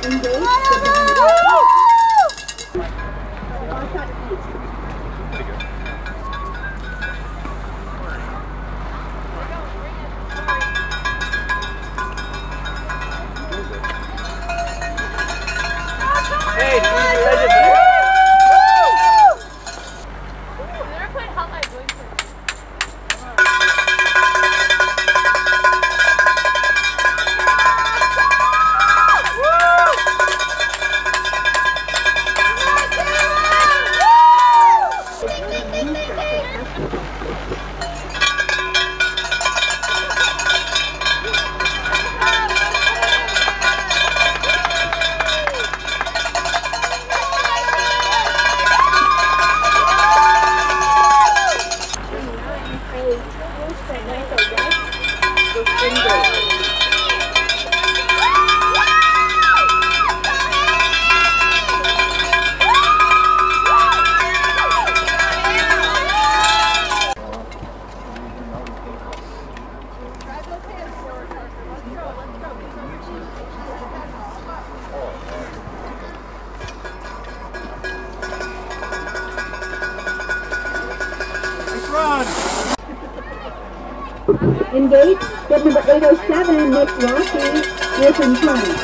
Engage, bid number 807, Nick Rocky, Griffin Point.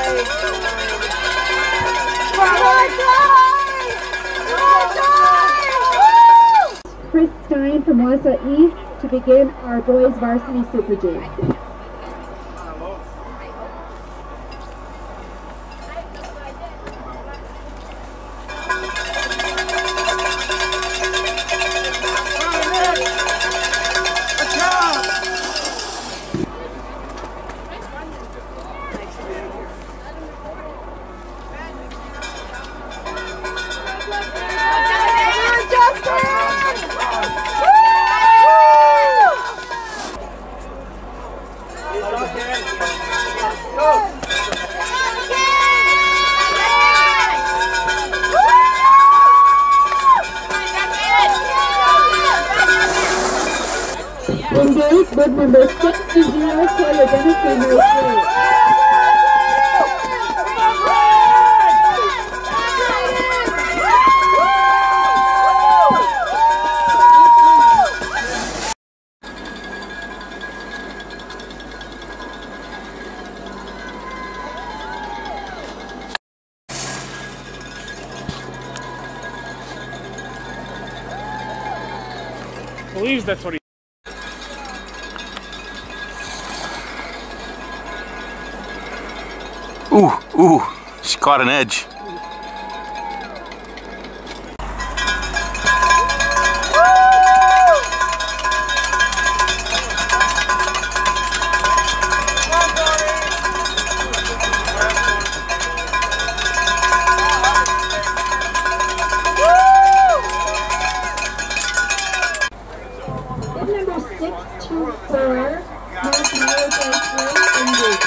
Chris Stein from Wausau East to begin our boys varsity Super G. Engage, bid number 60, Taylor Dennison, no play. Believes that's what he. Ooh, she caught an edge. Bid number 624, North American 3, Engage.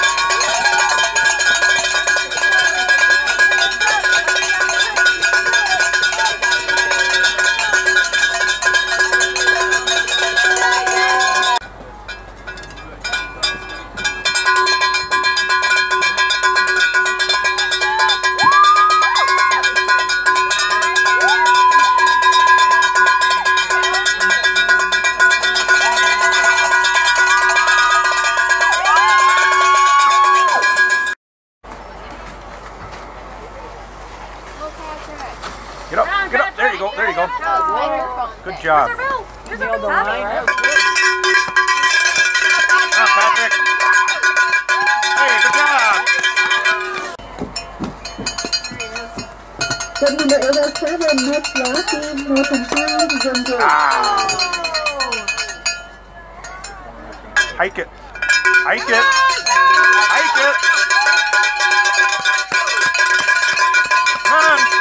Get up, there you go. Good job. Here's the line. Come on, Patrick. Hey, good job. Bid number 807, Nick Rocky, Northern Farms, Engage. Hike it. Hike it. Hike it. Come on.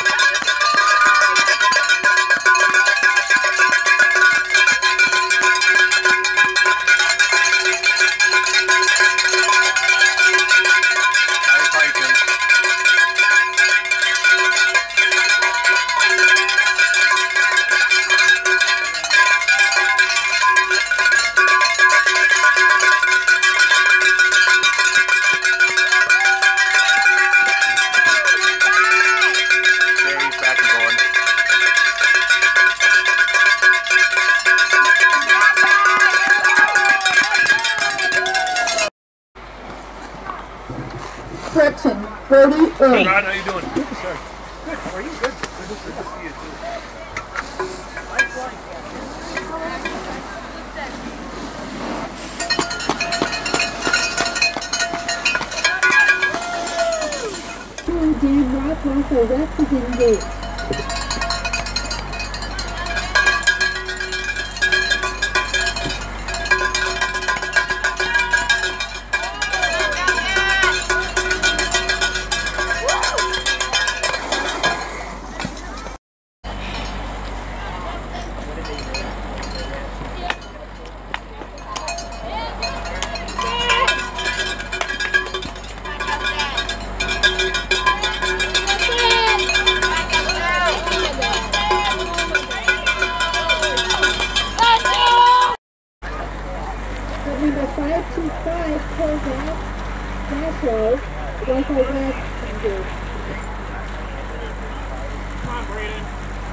Correction, 40 Hey, Rod, how you doing? Good. How are you? Good. Good to see you too. Dan Rock, also Rex is engaged. Number 525 pulls out. Nashville, Russell West engaged. Come on, Braden.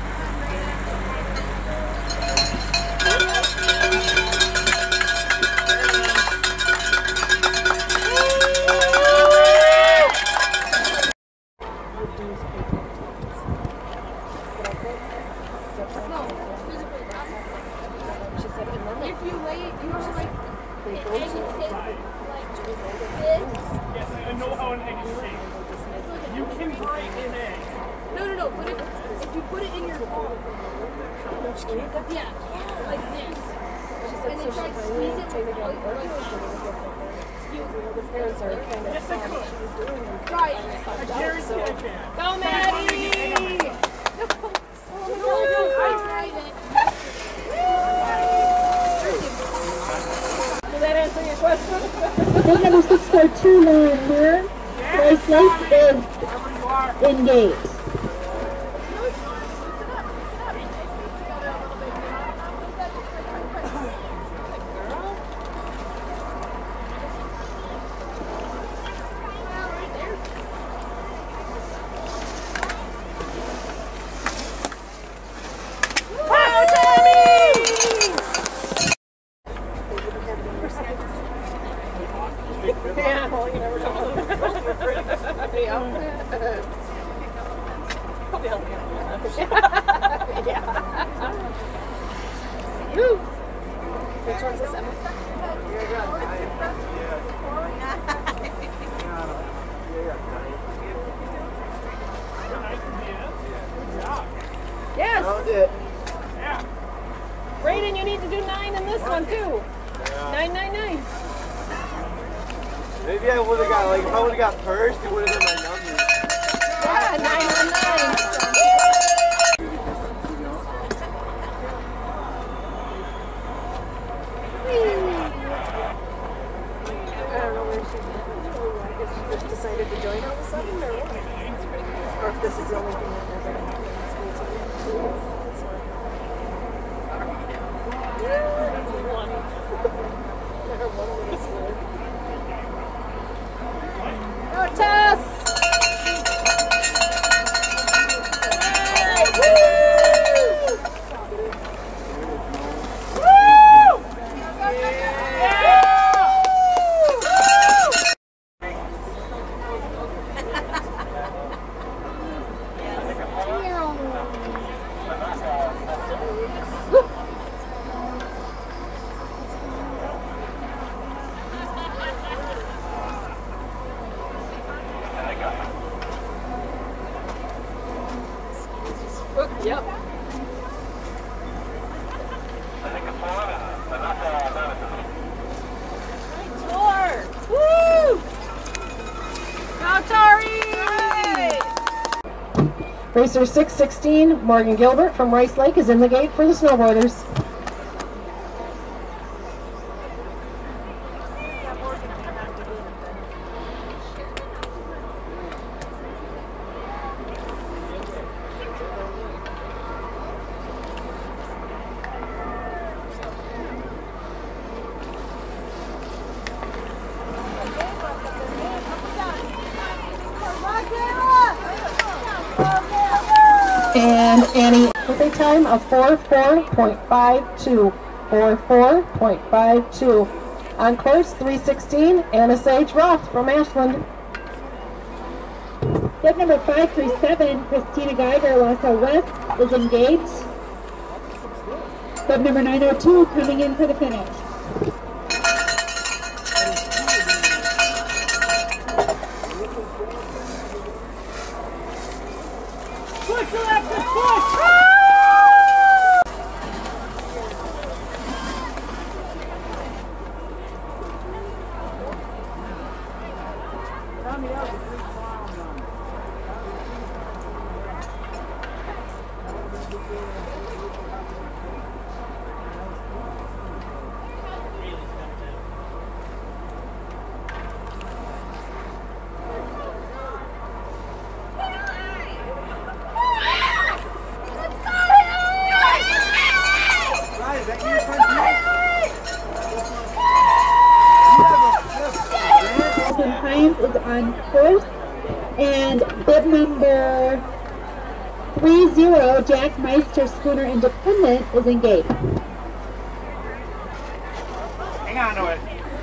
If you lay it, you just like Yes, I know how an egg is shaped. You can break an egg. no. Put it if you put it in your palm. Yeah, like this. And then try to squeeze it like Parents are kind of Yes, I could. Try it. I guarantee I can. Go, Maddie! I tried it. Does that answer your question? Big number 642 Lauren Moore. Rice Lake is engaged. Yeah, well, you never know. Yeah. Woo! Which one's this, Emma? Yes! Found it. Yeah. Braden, you need to do 9 in this one, too. 999. Maybe I would have got, like, if I would have got first, it would have been my number. Yeah, 919. I don't know where she's at. I guess she just decided to join all of a sudden, or what? Or if this is the only thing that never happened in school. Never won in school. Go, Tess! Yep. Tour! Woo! Go, Tari! Racer 616, Morgan Gilbert from Rice Lake is in the gate for the snowboarders. And Annie with a time of 44.52. 44.52. On course 316, Anna Sage Roth from Ashland. Bib number 537, Christina Geiger, Wausau West, is engaged. Bib number 902 coming in for the finish. Push, Alexis, push! Hines is on course, and bib number 30, Jack Meister Schooner Independent, is engaged. Hang on to it.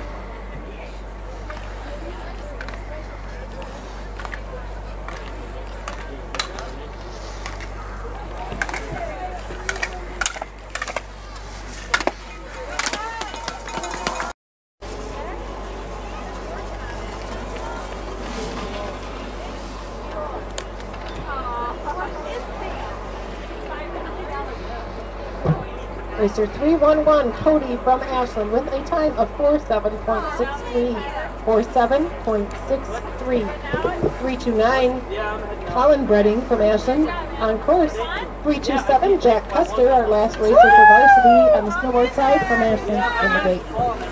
Racer 311, Cody from Ashland, with a time of 47.63. 47.63. 329, Colin Bredding from Ashland, on course. 327, Jack Custer, our last racer for varsity on the snowboard side from Ashland, in the gate.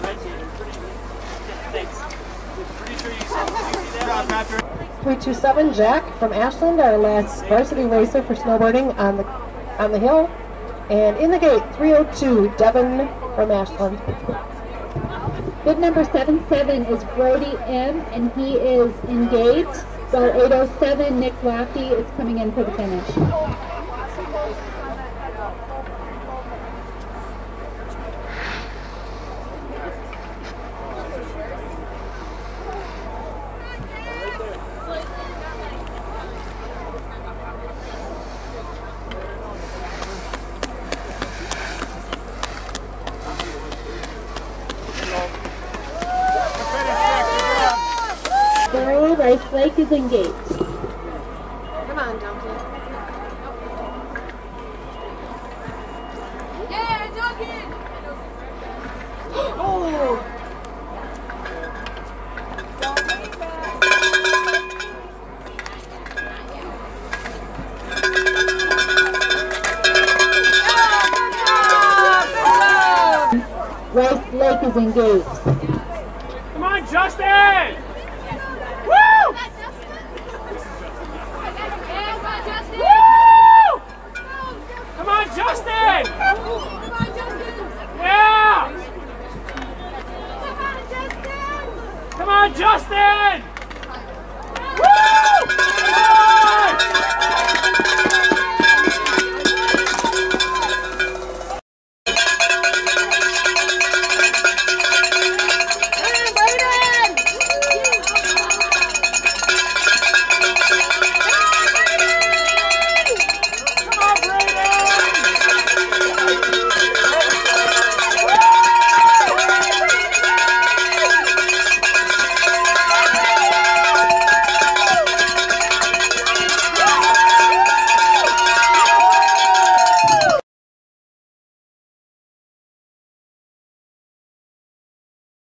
327, Jack from Ashland, our last varsity racer for snowboarding on the hill. And in the gate, 302, Devin from Ashland. Bib number 77 is Brody M, and he is engaged. While 807, Nick Laffey, is coming in for the finish. Rice Lake is engaged. Come on, Duncan. Yeah, Duncan! Oh! Rice Lake is engaged.